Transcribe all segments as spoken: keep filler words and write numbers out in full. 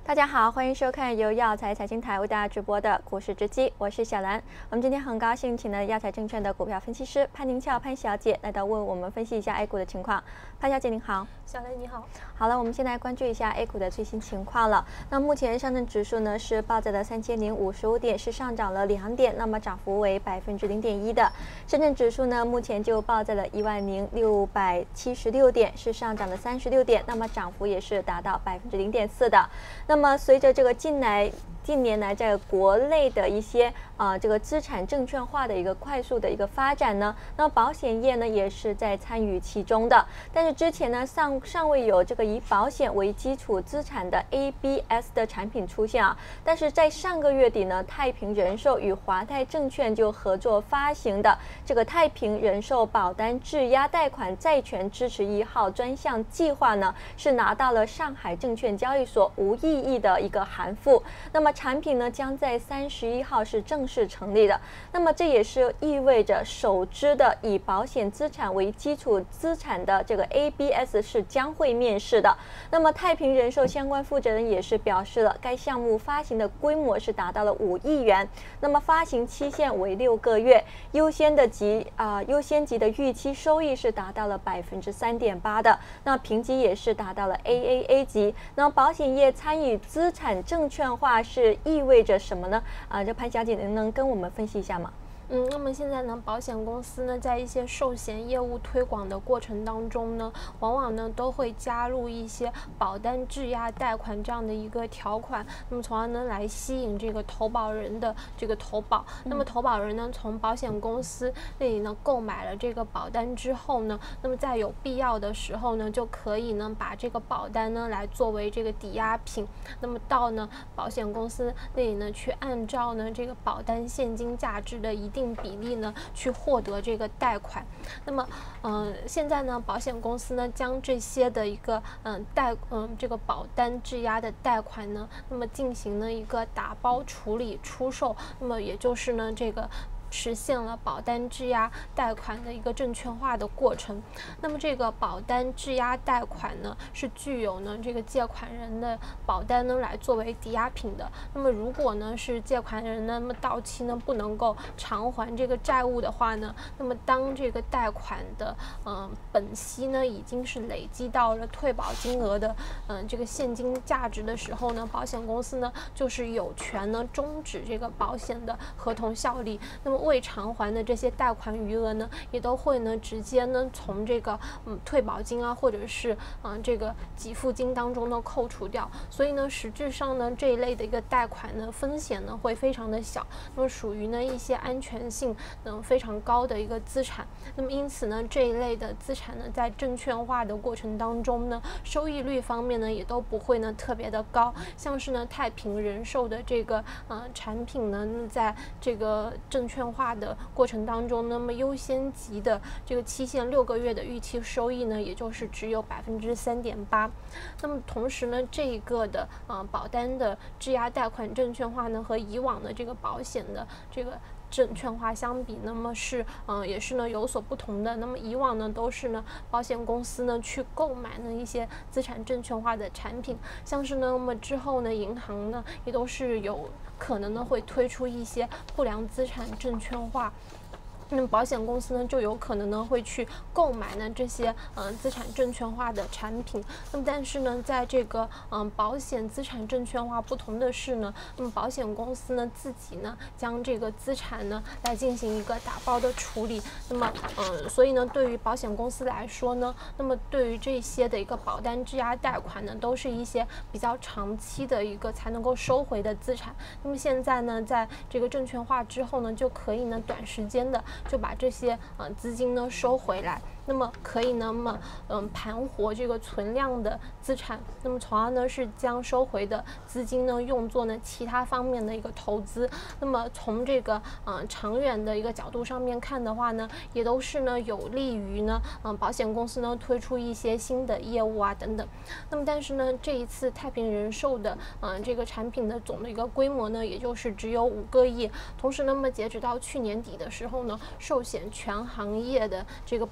大家好，欢迎收看由药材财经台为大家直播的股市直击，我是小兰。我们今天很高兴请了药材证券的股票分析师潘宁俏潘小姐来到为我们分析一下 A 股的情况。潘小姐您好。 小兰你好。 好了，我们现在关注一下 A 股的最新情况了。那目前上证指数呢是报在了三千零五十五点，是上涨了两点，那么涨幅为百分之零点一的。深圳指数呢目前就报在了一万零六百七十六点，是上涨了三十六点，那么涨幅也是达到百分之零点四的。那么随着这个近来近年来在国内的一些啊、呃、这个资产证券化的一个快速的一个发展呢，那保险业呢也是在参与其中的。但是之前呢尚尚未有这个以保险为基础资产的 A B S 的产品出现啊。但是在上个月底呢，太平人寿与华泰证券就合作发行的这个太平人寿保单质押贷款债权支持一号专项计划呢，是拿到了上海证券交易所无异议的一个函复。那么产品呢将在三十一号是正式成立的。那么这也是意味着首支的以保险资产为基础资产的这个 A B S 是将会面世的。那么太平人寿相关负责人也是表示了，该项目发行的规模是达到了五亿元，那么发行期限为六个月，优先的级啊、呃、优先级的预期收益是达到了百分之三点八的，那评级也是达到了 A A A 级。那保险业参与资产证券化是意味着什么呢？啊、呃，这潘小姐能能跟我们分析一下吗？ 嗯，那么现在呢，保险公司呢，在一些寿险业务推广的过程当中呢，往往呢都会加入一些保单质押贷款这样的一个条款，那么从而呢来吸引这个投保人的这个投保。那么投保人呢，从保险公司那里呢购买了这个保单之后呢，那么在有必要的时候呢，就可以呢把这个保单呢来作为这个抵押品，那么到呢保险公司那里呢去按照呢这个保单现金价值的一定定比例呢去获得这个贷款。那么嗯、呃，现在呢保险公司呢将这些的一个嗯、呃、贷嗯、呃、这个保单质押的贷款呢，那么进行了一个打包处理出售，那么也就是呢这个实现了保单质押贷款的一个证券化的过程。那么这个保单质押贷款呢，是具有呢这个借款人的保单呢来作为抵押品的。那么如果呢是借款人呢，那么到期呢不能够偿还这个债务的话呢，那么当这个贷款的嗯、呃、本息呢已经是累积到了退保金额的嗯、呃、这个现金价值的时候呢，保险公司呢就是有权呢终止这个保险的合同效力。那么未偿还的这些贷款余额呢，也都会呢直接呢从这个嗯退保金啊，或者是嗯、呃、这个给付金当中呢扣除掉。所以呢，实质上呢这一类的一个贷款呢风险呢会非常的小，那么属于呢一些安全性呢非常高的一个资产。那么因此呢这一类的资产呢在证券化的过程当中呢，收益率方面呢也都不会呢特别的高。像是呢太平人寿的这个呃产品呢，在这个证券化的过程当中，那么优先级的这个期限六个月的预期收益呢，也就是只有百分之三点八。那么同时呢，这一个的呃保单的质押贷款证券化呢，和以往的这个保险的这个证券化相比，那么是嗯、呃、也是呢有所不同的。那么以往呢都是呢保险公司呢去购买呢一些资产证券化的产品，像是呢那么之后呢银行呢也都是有可能呢会推出一些不良资产证券化。那么保险公司呢就有可能呢会去购买呢这些嗯、呃、资产证券化的产品。那么但是呢在这个嗯、呃、保险资产证券化不同的是呢，那么保险公司呢自己呢将这个资产呢来进行一个打包的处理。那么嗯、呃、所以呢对于保险公司来说呢，那么对于这些的一个保单质押贷款呢，都是一些比较长期的一个才能够收回的资产。那么现在呢在这个证券化之后呢，就可以呢短时间的就把这些呃资金呢收回来。那么可以呢么嗯盘活这个存量的资产，那么从而呢是将收回的资金呢用作呢其他方面的一个投资。那么从这个嗯、呃、长远的一个角度上面看的话呢，也都是呢有利于呢嗯、呃、保险公司呢推出一些新的业务啊等等。那么但是呢这一次太平人寿的嗯、呃、这个产品的总的一个规模呢，也就是只有五个亿。同时那么截止到去年底的时候呢，寿险全行业的这个保单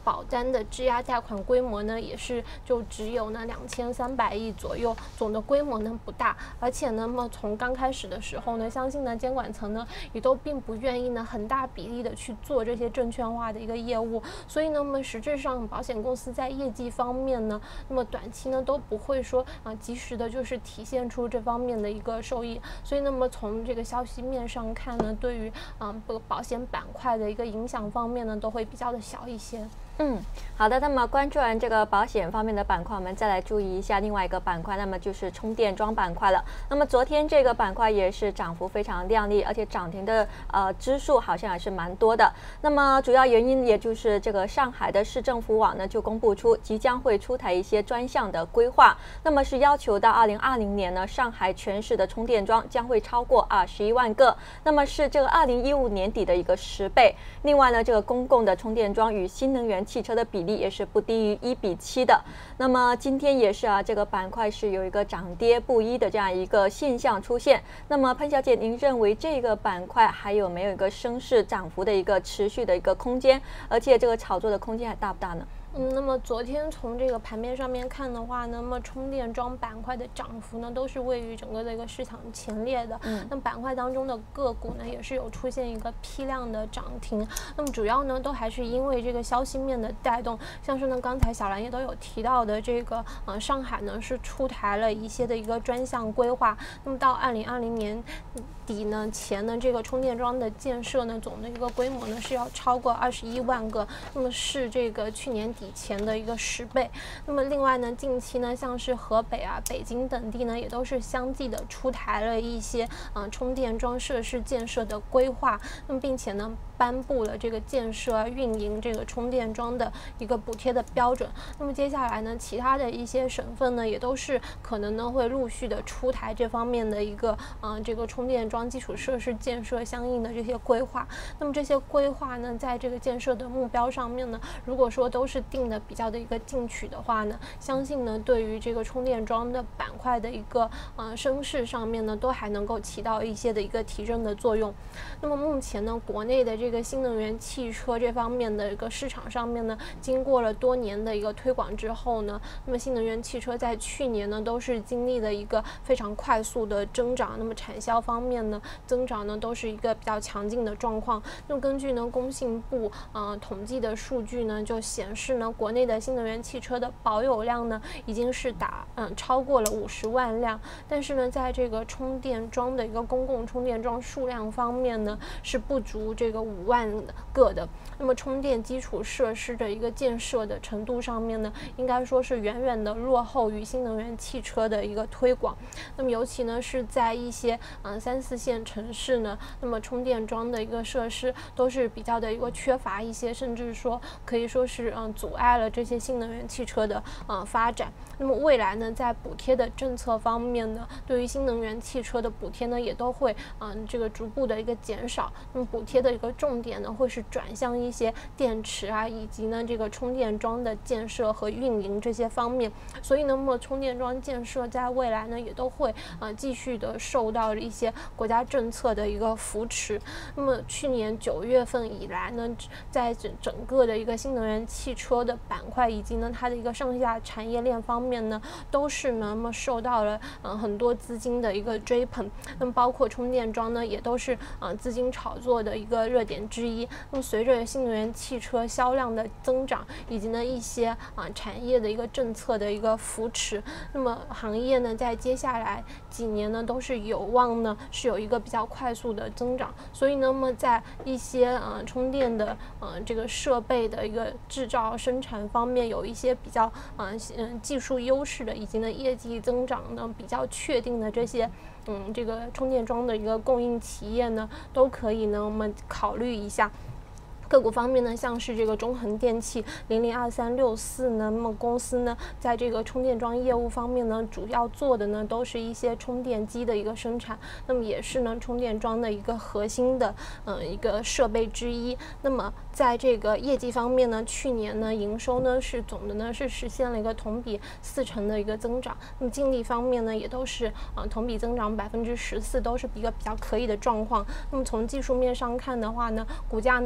单的质押贷款规模呢，也是就只有呢两千三百亿左右，总的规模呢不大。而且呢，么从刚开始的时候呢，相信呢监管层呢也都并不愿意呢很大比例的去做这些证券化的一个业务，所以呢，么实质上保险公司在业绩方面呢，那么短期呢都不会说啊、呃、及时的就是体现出这方面的一个收益。所以那么从这个消息面上看呢，对于啊这个保险板块的一个影响方面呢，都会比较的小一些。 嗯，好的。那么关注完这个保险方面的板块，我们再来注意一下另外一个板块，那么就是充电桩板块了。那么昨天这个板块也是涨幅非常亮丽，而且涨停的呃支数好像还是蛮多的。那么主要原因也就是这个上海的市政府网呢就公布出即将会出台一些专项的规划，那么是要求到二零二零年呢，上海全市的充电桩将会超过二十一万个，那么是这个二零一五年底的一个十倍。另外呢，这个公共的充电桩与新能源汽车的比例也是不低于一比七的。那么今天也是啊，这个板块是有一个涨跌不一的这样一个现象出现。那么潘小姐，您认为这个板块还有没有一个升势涨幅的一个持续的一个空间？而且这个炒作的空间还大不大呢？ 嗯，那么昨天从这个盘面上面看的话呢，那么充电桩板块的涨幅呢，都是位于整个的一个市场前列的。嗯，那板块当中的个股呢，也是有出现一个批量的涨停。那么主要呢，都还是因为这个消息面的带动，像是呢刚才小兰也都有提到的这个，呃，上海呢是出台了一些的一个专项规划。那么到二零二零年底呢前呢，这个充电桩的建设呢，总的一个规模呢是要超过二十一万个，那么是这个去年底以前的一个十倍。那么另外呢，近期呢，像是河北啊、北京等地呢，也都是相继的出台了一些呃充电桩设施建设的规划。那么并且呢，颁布了这个建设、运营这个充电桩的一个补贴的标准。那么接下来呢，其他的一些省份呢，也都是可能呢会陆续的出台这方面的一个呃这个充电桩基础设施建设相应的这些规划。那么这些规划呢，在这个建设的目标上面呢，如果说都是定的比较的一个进取的话呢，相信呢对于这个充电桩的板块的一个呃升势上面呢，都还能够起到一些的一个提振的作用。那么目前呢，国内的这个新能源汽车这方面的一个市场上面呢，经过了多年的一个推广之后呢，那么新能源汽车在去年呢都是经历了一个非常快速的增长，那么产销方面呢增长呢都是一个比较强劲的状况。那么根据呢工信部呃统计的数据呢，就显示呢国内的新能源汽车的保有量呢已经是达嗯超过了五十万辆，但是呢在这个充电桩的一个公共充电桩数量方面呢是不足这个五万个的。那么充电基础设施的一个建设的程度上面呢，应该说是远远的落后于新能源汽车的一个推广。那么尤其呢是在一些嗯三四线城市呢，那么充电桩的一个设施都是比较的一个缺乏一些，甚至说可以说是嗯阻碍了这些新能源汽车的呃发展。那么未来呢，在补贴的政策方面呢，对于新能源汽车的补贴呢，也都会嗯这个逐步的一个减少。那么补贴的一个重点呢，会是转向一些电池啊，以及呢这个充电桩的建设和运营这些方面。所以呢，那么充电桩建设在未来呢，也都会呃继续的受到一些国家政策的一个扶持。那么去年九月份以来呢，在整整个的一个新能源汽车的板块以及呢它的一个上下产业链方面呢，都是呢那么受到了呃很多资金的一个追捧。那么包括充电桩呢，也都是呃资金炒作的一个热点之一。那么随着新能源汽车销量的增长，以及呢一些啊、呃、产业的一个政策的一个扶持，那么行业呢在接下来几年呢都是有望呢是有一个比较快速的增长。所以呢，那么在一些呃充电的呃这个设备的一个制造生产方面有一些比较呃嗯技术优势的，以及呢业绩增长呢比较确定的这些嗯这个充电桩的一个供应企业呢，都可以呢我们考虑一下。个股方面呢，像是这个中恒电器零零二三六四呢，那么公司呢，在这个充电桩业务方面呢，主要做的呢都是一些充电机的一个生产，那么也是呢充电桩的一个核心的嗯、呃、一个设备之一。那么在这个业绩方面呢，去年呢营收呢是总的呢是实现了一个同比四成的一个增长，那么净利方面呢也都是啊、呃、同比增长百分之十四，都是一个比较可以的状况。那么从技术面上看的话呢，股价呢在这个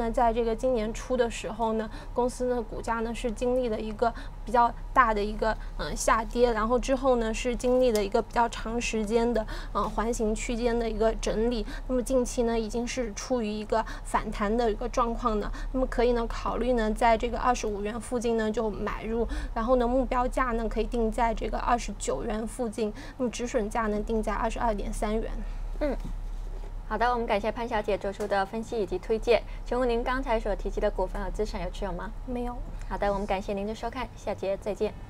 个今年初的时候呢，公司呢股价呢是经历了一个比较大的一个嗯下跌，然后之后呢是经历了一个比较长时间的嗯环形区间的一个整理，那么近期呢已经是处于一个反弹的一个状况呢，那么可以呢考虑呢在这个二十五元附近呢就买入，然后呢目标价呢可以定在这个二十九元附近，那么止损价呢定在二十二点三元。 嗯。好的，我们感谢潘小姐做出的分析以及推荐。请问您刚才所提及的股份和资产有持有吗？ 没有。 好的，我们感谢您的收看，下节再见。